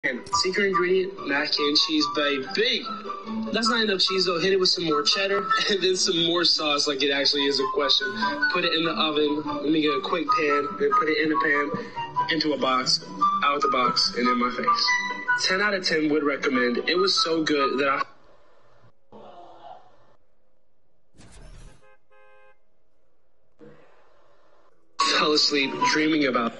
Secret ingredient, mac and cheese, baby. That's not enough cheese though. Hit it with some more cheddar and then some more sauce like it actually is a question. Put it in the oven. Let me get a quick pan. Then put it in the pan, into a box, out the box, and in my face. 10 out of 10 would recommend. It was so good that I fell asleep dreaming about it.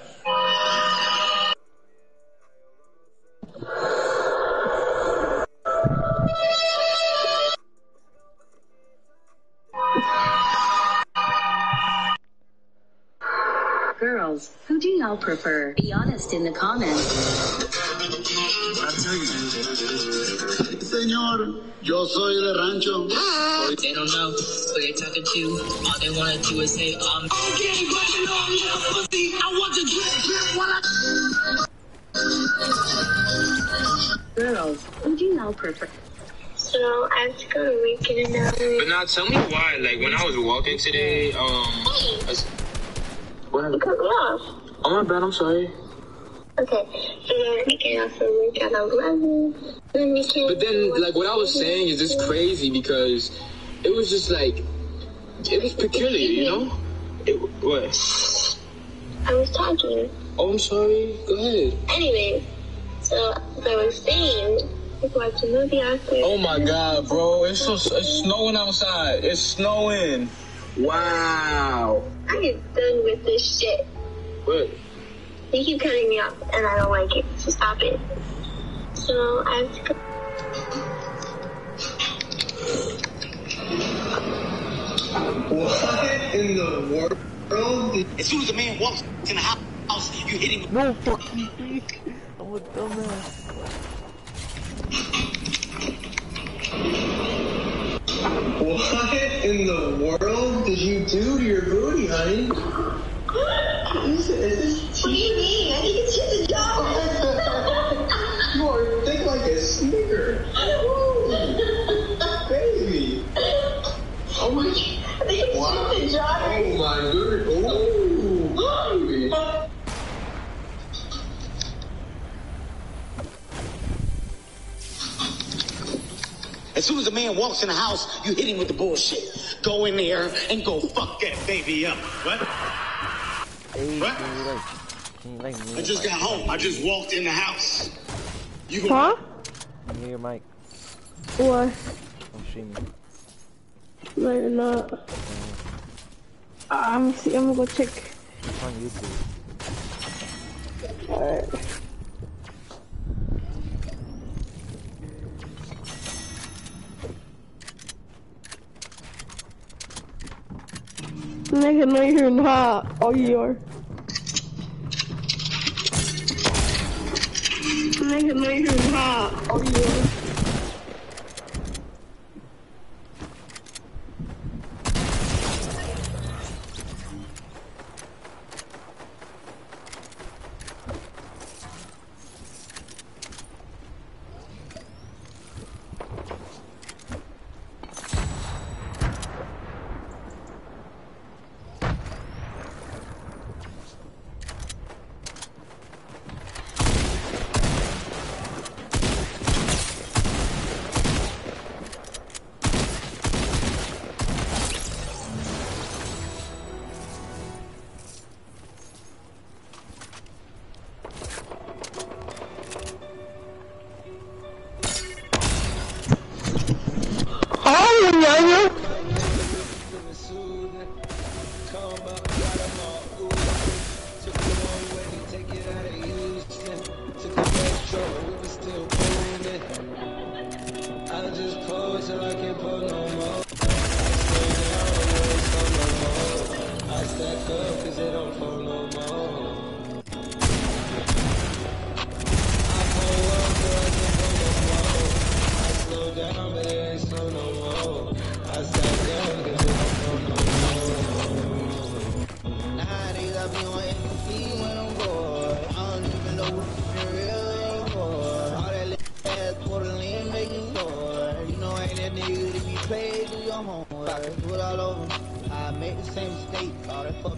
Girls, who do y'all prefer? Be honest in the comments. I'll tell you. Señor, yo soy de rancho. They don't know who they talking to. All they want to do is say, I'm getting fucking on little pussy. I want to drip while I... Girls, who do y'all prefer? So I have to go to work in an hour. But now tell me why. Like when I was walking today, what happened? Cut me off. Oh my bad, I'm sorry. Okay, so then we get off from work at 11. Then we can. But then, like what I was saying is just crazy because it was just like it was peculiar, you know? What? I was talking. Oh, I'm sorry. Go ahead. Anyway, so as I was saying, we watched a movie after. Oh my God, bro! It's snowing outside. It's snowing. Wow. I am done with this shit. What? You keep cutting me off, and I don't like it. So stop it. So I have to go. What in the world? As soon as a man walks in the house, you hit him. No fucking freak. I'm a dumbass. What in the world did you do to your booty, honey? What do you mean? I think it's just a job. You are thick like a snicker. Baby. Oh my God. I think it's just a job. Oh my goodness. Ooh. Baby. As soon as a man walks in the house, you hit him with the bullshit. Go in there and go fuck that baby up. What? Hey, What? can you like me? I just got home. I just walked in the house. You go. Huh? Can you hear your mic? What? I'm streaming. No, you're not. I'm gonna go check. It's on YouTube. Alright. Nigga, no, you're not. Oh, you are. Nigga, no, you're not. Oh, you are.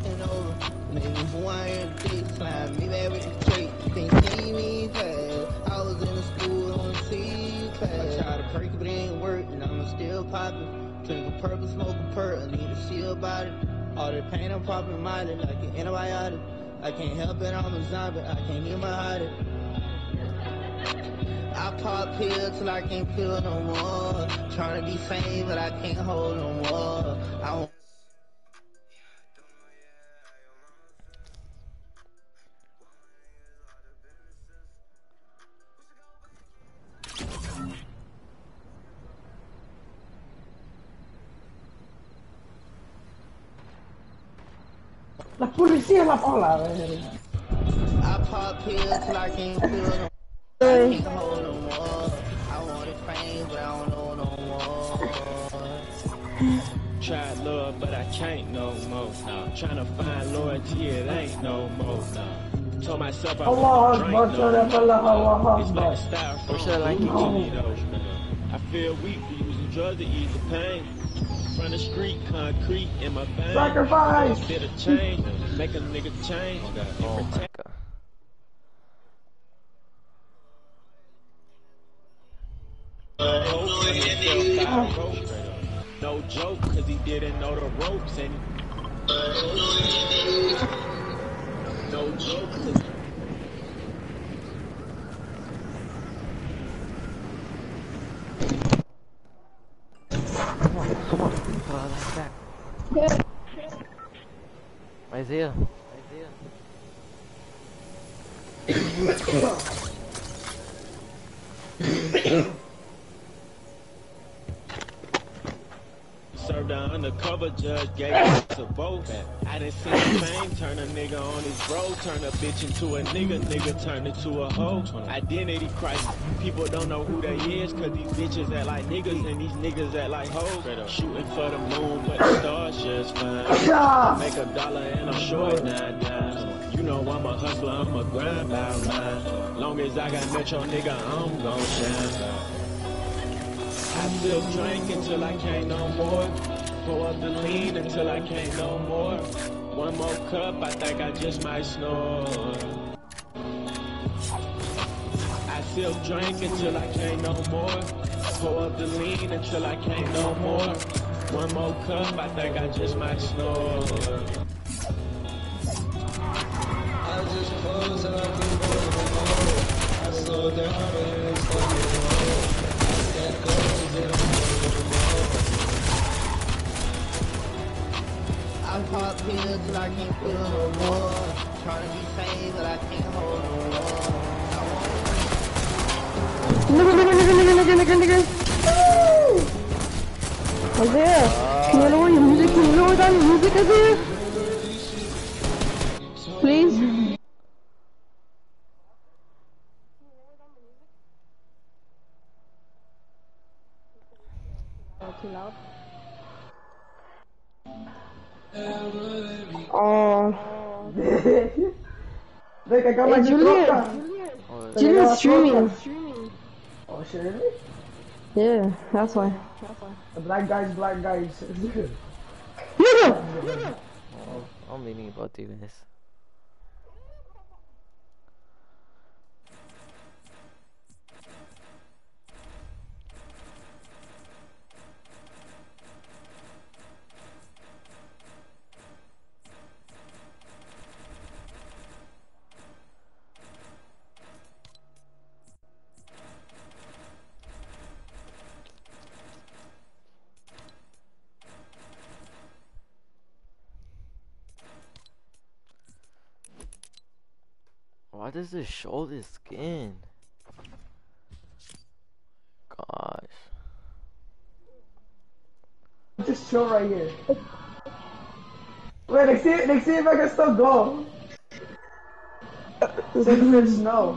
Maybe who I am, big time, me there with the cake. You can't see me fast. I was in the school on C class. I tried to perk, but it ain't work, and I'm still popping. Drink a purple, smoke a perk, I need to see about it. All the pain I'm popping, minded like an antibiotic. I can't help it, I'm a zombie, I can't even hide it. I pop pills till I can't feel no more. Trying to be famous, but I can't hold no more. I won't. La policía la pola, I pop pills till I can't feel no more. I can't hold no more. I wanted fame, but I don't know no more. Tried love, but I can't no more. Trying to find loyalty, it ain't no more. Told myself I won't drink no more. It's like a styrofoam Toledo. I feel weak for using drugs to ease the pain. From the street, concrete in my veins. Sacrifice! A bit of change, make a nigga change. Oh my god. No joke, cause he didn't know the ropes and no joke. Come on. Back. Isaiah. Served an undercover judge, gave us a vote. I done seen fame turn a nigga on his bro, turn a bitch into a nigga turn into a hoe. Identity crisis, people don't know who they is, cause these bitches act like niggas and these niggas act like hoes. Shooting for the moon, but the stars just fine. Make $1 and I'm short 9 dimes. You know I'm a hustler, I'm a grind about mine. Long as I got Metro, nigga, I'm gon' shine. I still drink until I can't no more. Pour up the lean until I can't no more. One more cup, I think I just might snore. I still drink until I can't no more. Pour up the lean until I can't no more. One more cup, I think I just might snore. I just close and I keep going. I slow down and it's going. I pop pills till I can't feel no more. Trying to be famous, but I can't hold no more. Nigga. Isaiah, can you lower your music? Can you lower down your music, Isaiah? Please? Too loud. Oh. Look, I got my Julian's streaming. Oh shit, really? Yeah, that's why. The black guys. I'm meaning about doing this. Why does this show this skin? Gosh. Just chill right here. Wait, let's see if I can still go. Since there's snow.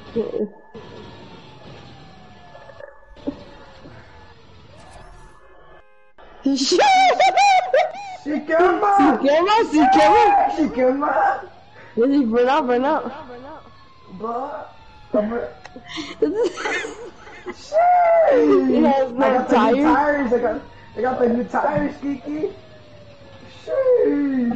Shikema! Did he burn out? But he has no tires. I got the new tires, Kiki. Sheesh.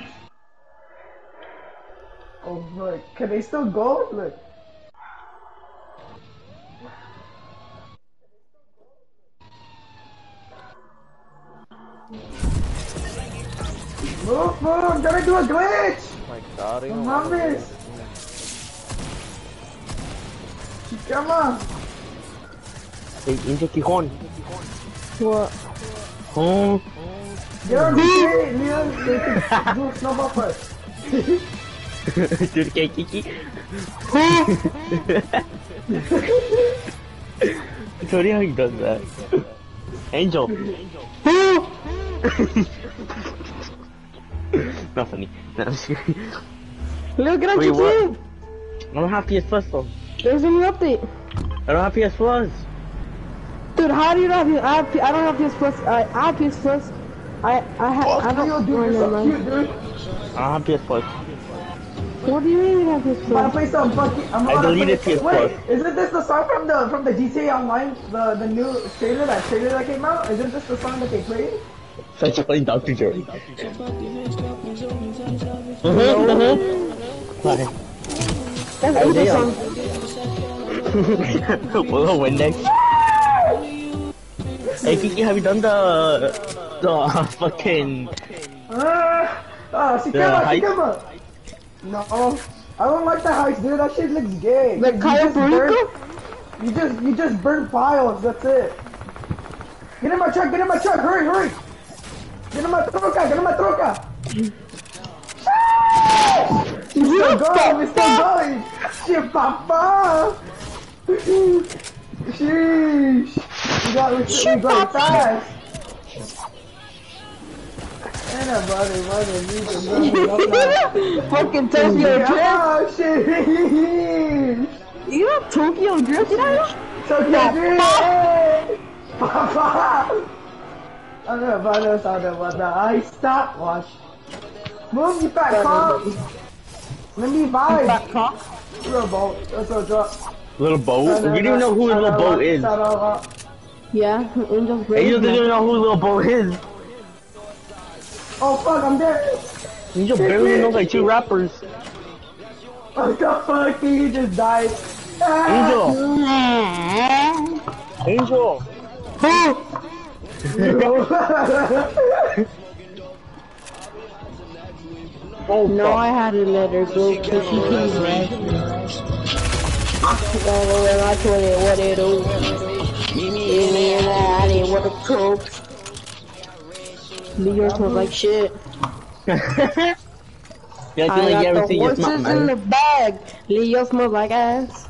Oh look, can they still go? Look. Move, I'm gonna do a glitch! My God, No mames! Come on! Hey, Angel Quijón. What? Oh. Get on the tree, Leon! Do a snowball first. Dude, Kiki. Sorry how he does that. Angel. Not funny. No, I'm serious. Leo, get out Wait, your what? team! I don't have PS Plus though. There's a new update. I don't have PS Plus. Dude, how do you not have I don't have PS Plus. I have PS Plus. I don't Dude, you're so cute, dude. I don't have PS Plus. What do you mean you have PS I'm gonna Plus? play some fucking. I deleted PS Plus. Wait, isn't this the song from the GTA Online, the new trailer that came out? Isn't this the song that they played? Such a funny Dr. Jerry. Why? That's a good song. Well, Windex. Hey Kiki, have you done the fucking She came up. No, I don't like that heist, dude. That shit looks gay. Like Kaya Burrito? You just burn files. That's it. Get in my truck. Hurry. Get in my troca. We're still going. Shit, papa. Sheesh. We got fast. Fucking Tokyo Drift. You know Tokyo Drift, you know? Tokyo Drift. Papa. I'm gonna buy this out of what I stopwatch. Move, you fat cock. Let me vibe. Fat cock. Little boat. Let's go drop. Little Boat? You didn't even know who Little Boat is. Yeah, Angel's brave. Angel didn't even know who Little Boat is. Oh fuck, I'm dead. Angel barely knows like 2 rappers. What the fuck? He just died. Angel. Oh no, I had to let her go because she came back. Well, I told her what it is. And I didn't want to cook. New York smells like shit. Yeah, I feel like you ever see your horses in the bag. Leo smells like ass.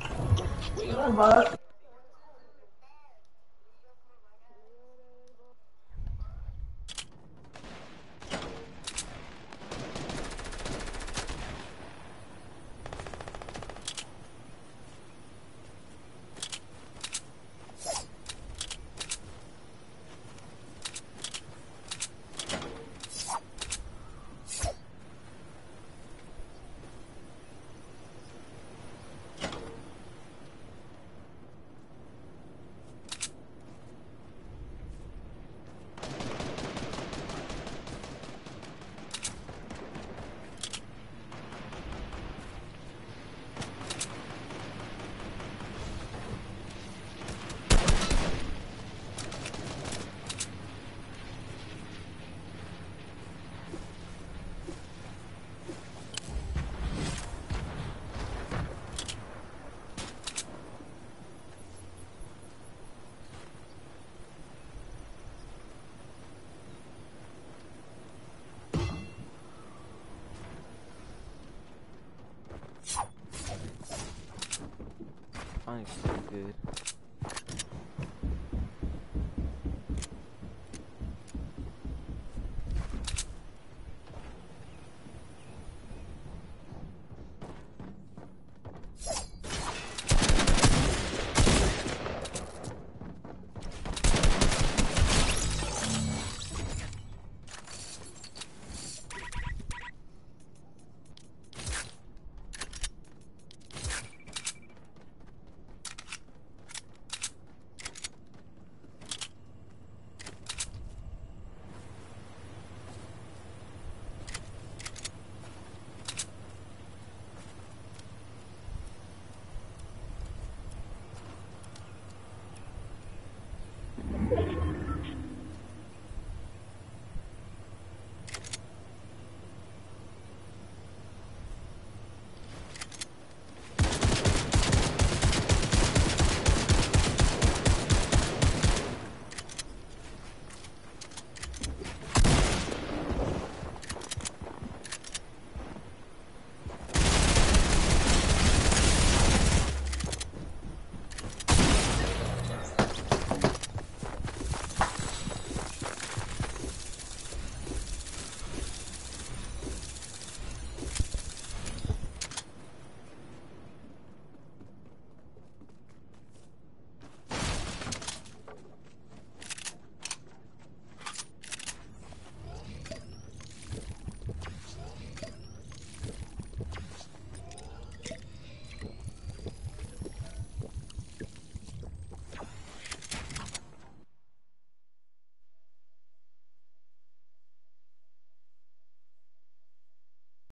I'm so good.